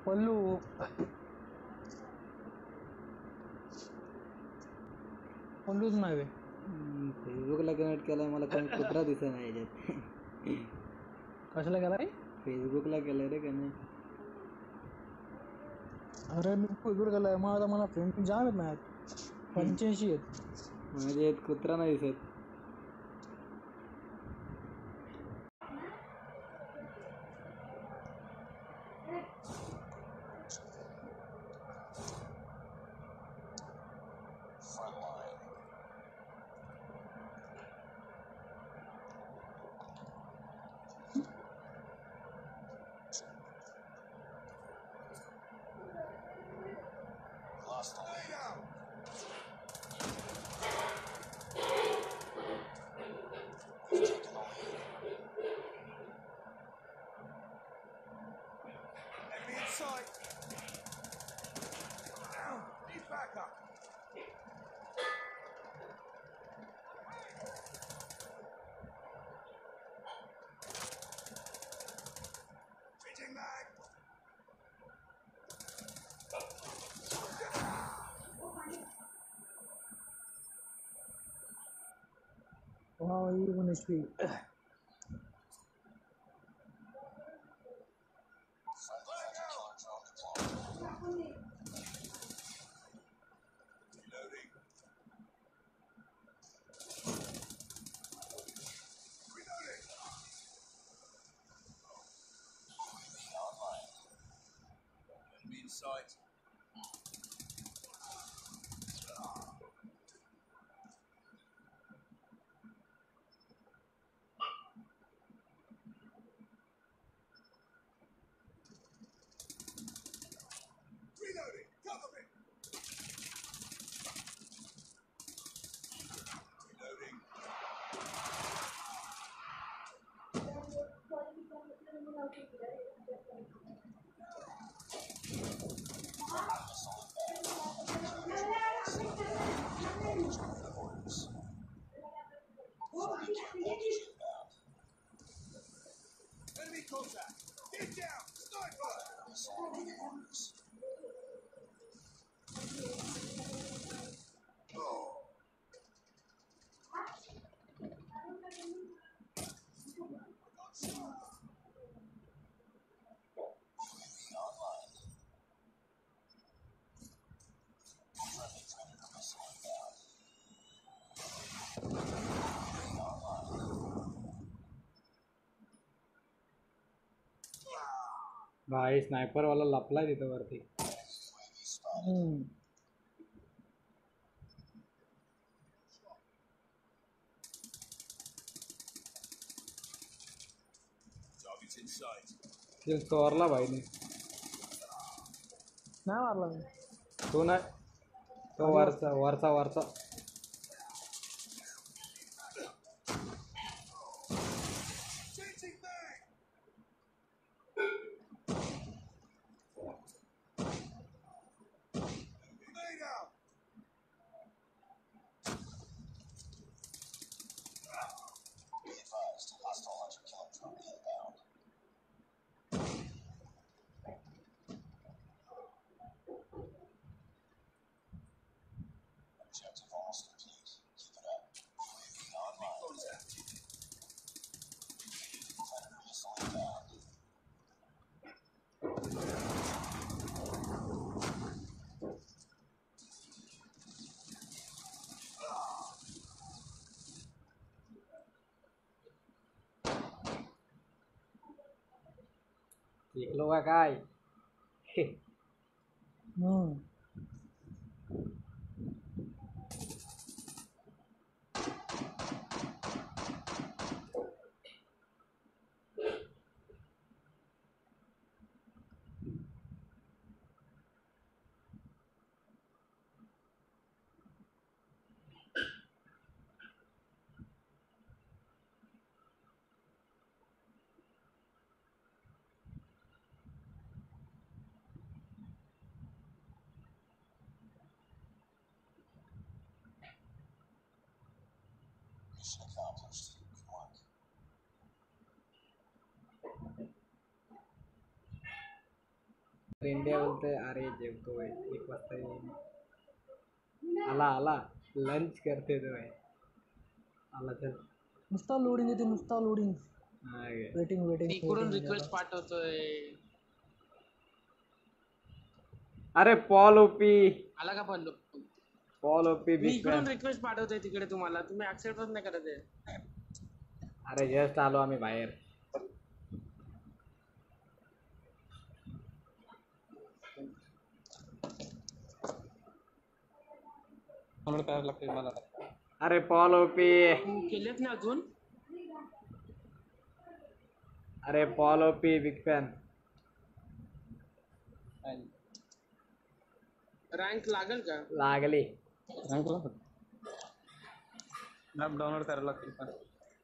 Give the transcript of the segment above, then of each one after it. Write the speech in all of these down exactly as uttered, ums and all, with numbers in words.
पल्लू पल्लूच नाही बे. फेसबुकला कनेक्ट केलाय मला पण कुत्रा दिसत नाही याच्यात. कशाला गेलाय? फेसबुकला केलंय रे कनेक्ट. अरे मी फेसबुक गेलाय मला मला फ्रेंड जाम आहेत माझ्यात पंच्याऐंशी आहेत. म्हणजे यात कुत्रा नाही दिसत. Wow, even H P. Sight. Reloading. Cover me. Reloading. Enemy contact. Get down. Sniper. Oh. भाई स्नायपर वाला लपलाय तिथं वरती. हम्म. Target's in sight. किल चोरला भाईने. नाही मारला मी. तो नाही तो वरचा वरचा वरचा. Changing mag. Grenade out. Be advised, hostile hunter killer drone inbound. Objective almost complete. Keep it up. Online. Contact. Predator missile inbound. एकलो का काय? हम्म. Mission accomplished. इंडिया बोलतोय अरे जेवतोय एक वाजता येईन आला आला लंच करते तो भाई आला चल नुसता लोडिंग येते नुसता लोडिंग हा गे. वेटिंग वेटिंग इकडून रिक्वेस्ट पाठवतोय. अरे पॉल ओपी आला का पण पॉल ओपी मी बिग इकडून फॅन रिक्वेस्ट पाठवतोय तिकडे तुम्हाला, तुम्ही ऍक्सेप्टच नाही करत आहे. अरे जस्ट आलो आम्ही बाहेर डाउनलोड करायला लागते मला. अरे पॉल ओपी तू केलेत ना अजून? अरे Paul OP big fan rank लागेल का? लागली मॅप डाउनलोड करायला लागतील पण.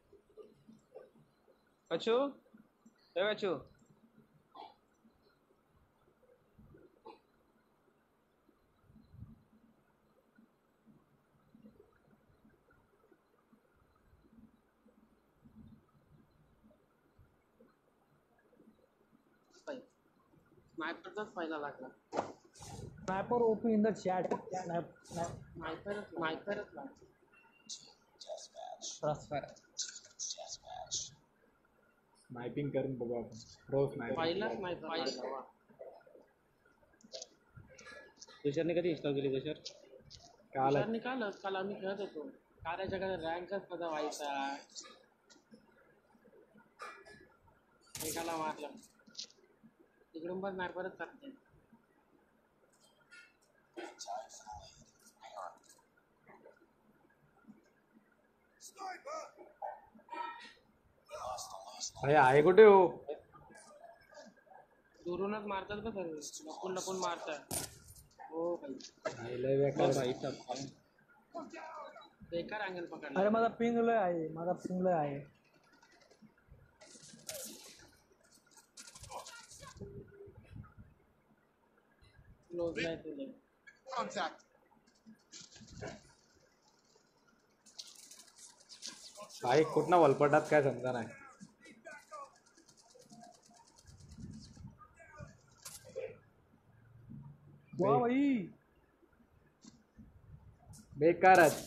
कचू ए कचू स्नायपरचाच पहिला लागला. Snapper OP in the chat snap snap sniper स्नायपरच लागला. Deathmatch. Transfer Deathmatch. स्नायपिंग करून बघू आपण प्रो स्नायपिंग पहिला स्नायपर लागला वा. तुषारने कधी इन्स्टॉल केली तुषार? काल तुषारने काल काल आम्ही खेळत होतो. कार्याच्याकडे रँकच माझा व्हायचा. एकाला मारला. तिकडून पण स्नायपरच टाकते. Time for the lead. Hang on. Sniper! We lost the lead. अरे आहे कुठे हो दुरूनच मारतात का सर्व? लपून लपून मारतात. हो भाई आहे लय बेकार भाई साहब बेकार अँगल पकडला. अरे माझा पिंग लय आहे माझा पिंग लय आहे क्लोज नाही तुझे. Contact. भाई कुठनं वलपटात काय समजा नाही वा भाई बेकारच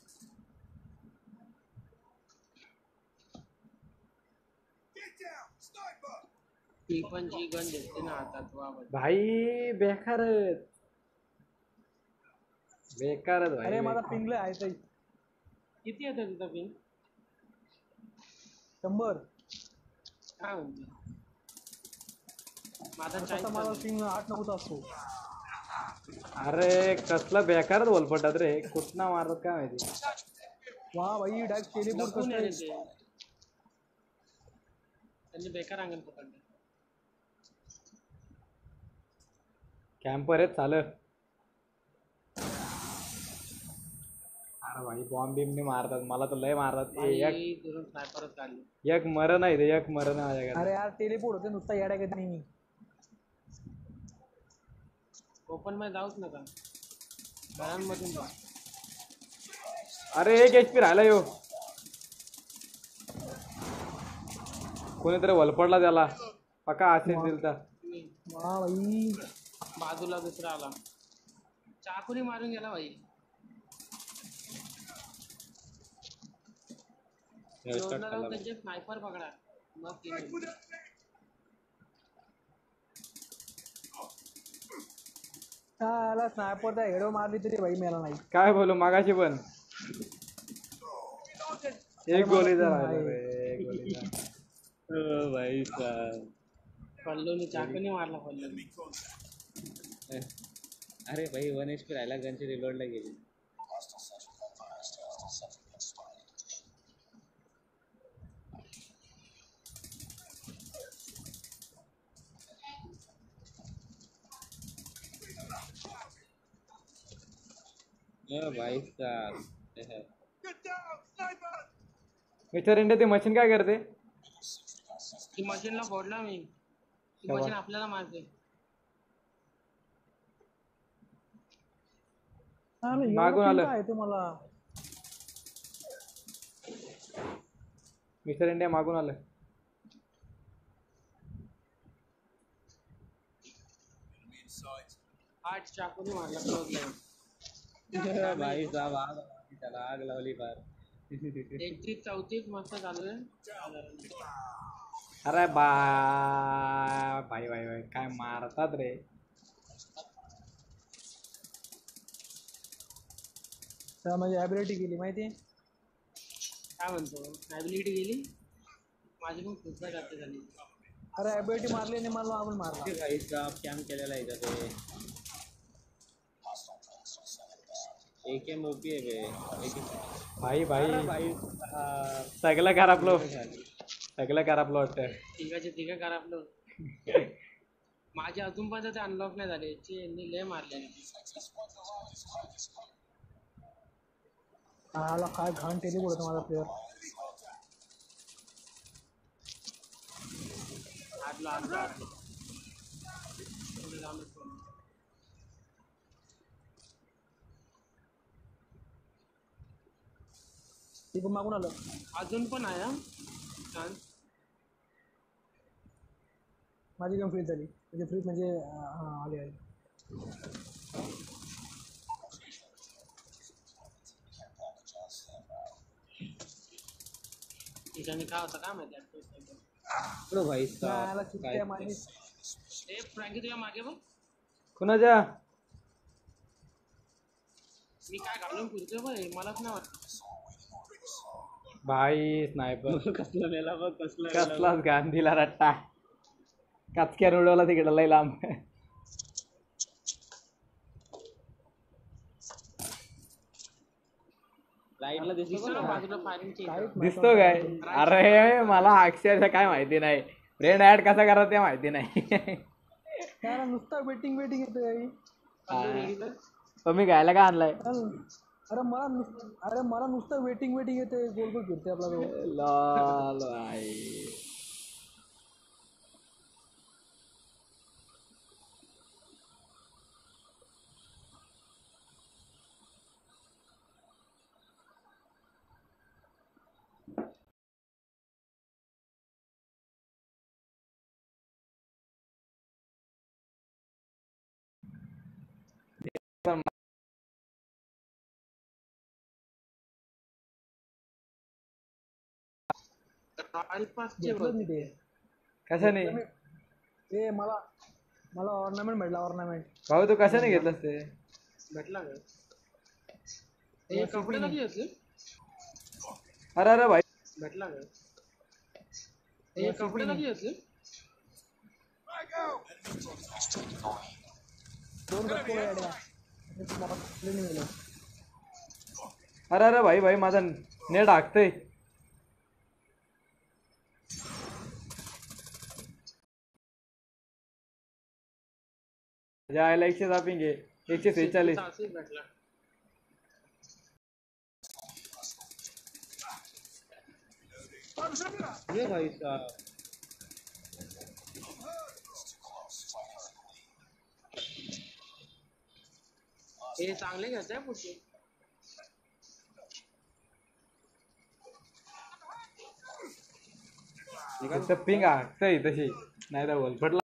Get down! Sniper! ती पण जी गन घेतली ना हातात वा भाई. भाई बेकारच बेकारच भाई अरे माझा बेकार. पिंग लय आहे ताई किती येतं तुझं पिन? शंभर काय म्हणते? माझा तसा चाळीस माझा चालू. पिंग आठ नऊचा असतो अरे कसलं बेकारच वलपटात रे कुठनं मारत काय माहिती वा भाई डायरेक्ट टेलीपोर्ट लपून आहे रे करते ते. त्यांनी बेकार अँगल पकडले. कॅम्पर आहेत चालत अरे भाई बॉम्ब बिमने मारतात मला तर लय मारतात ए, एक भाई दुरून स्नायपरच काढली. एक मरण आहे ते एक मरण आहे माझ्याकडे अरे यार टेलीपोर्ट होते नुसता येड्या घेत नाही मी ओपन मध्ये जाऊच नका. घरांमधून जा. अरे एक एच पी राहिला यो कोणीतरी वलपडला त्याला पक्का आशिष दिलता तुम्ही वा भाई बाजूला दुसरा आला. चाकूने मारून गेला भाई. क्लोजला जाऊन त्यांचे स्नायपर पकडा मग किल. त्याला स्नायपर त्या हेडो मारली तरी भाई मेला नाही काय बोलू मागाशी पण एक गोलीचा मला राहिला आहे. रे, एक गोलीचा. ओ भाई साहब पल्लोनी चाकूने मारला पल्लोनी. अरे भाई वन एच पी राहिला गनची रिलोडला गेली. Hostile sentry compromised. Hostile sentry been spotted. ओ भाई साहब Get down! Sniper! Mister India ते मशीन काय करते ती मशीनला फोडला मी. ती शाबास. मशीन आपल्याला मारते. अरे एवढं मागून ping आलं. काय आहे ते मला मिस्टर इंडिया मागून आलं आठ चाकूने मारला क्लोज लाईन. भाई साहब आग लावली त्याला आग लावली फार. एकतीस चौतीस मस्त चालू आहे. अरे बा भाई भाई भाई काय मारतात रे. तर माझी ॲबिलिटी गेली माहिती आहे. काय म्हणतो ॲबिलिटी गेली माझी पण खूप जास्त झाली. अरे ॲबिलिटी मारली आणि मला आपण मारला. ते भाई साहब कॅम्प केलेला आहे इथं ते. एक एम ओपी आहे बे. एक भाई भाई भाई सगळं खराबलो सगळं खराबलो वाटतं. तिघाचे तिघं करा आपलं. माझे अजून पण ते अनलॉक नाही झाले. यांनी लय मारले. आला काय घाण टेली बोलतो माझा प्लेअर. आडलो आडलो आडलो. थोडं लांबच पडलं. ती पण मागून आलं. अजून पण आहे हा छान. माझी गेम फ्रीज झाली म्हणजे फ्रीज म्हणजे हां आली आली. ठिकाणी काय होतं काय माहिती आहे. बरं भाई आला साहब चित्त्या माझी. ए फ्रँकी तुझ्या मागे बघ. कुणाच्या मी काय घालून फिरतोय बघ मलाच नाही वाटत. भाई स्नायपर कसला मेला बघ कसला कसलाच गांधीला रट्टा कचक्यान उडवला तिकडं लय लांब. लाईटला दिसलं दिसतो ना बघ. बाजूला फायरिंग काहीच दिसतो काय. अरे मला अक्षरशः काय माहिती नाही. फ्रेंड ऍड कसा करा ते माहिती नाही. त्याला नुसतं वेटिंग वेटिंग येते. तुम्ही घ्यायला का आणलाय. अरे मला नुसतं अरे मला नुसतं वेटिंग वेटिंग येते. गोल गोल फिरते आपला तो. लॉल भाई रॉयल पासचे घेतलं मी ते. कशाने ए मला मला ऑर्नामेंट भेटला ऑर्नामेंट. भाऊ तू कशाने घेतलंस ते. भेटला का. हे कपडे कधी होते. अरे अरे भाई भेटला का. हे कपडे कधी होते. दोन गप्पो गाड्या. ट्रेनिंग गेलो. अरे अरे भाई भाई माझा नेट हाकतंय. जायला एकशे जापिंग आहे एकशे सेहेचाळीस. भेटला. ये भाई साहब हे चांगले घ्यायचंय पुढचे. पिंग हाकतंय तशी नाही तर बोल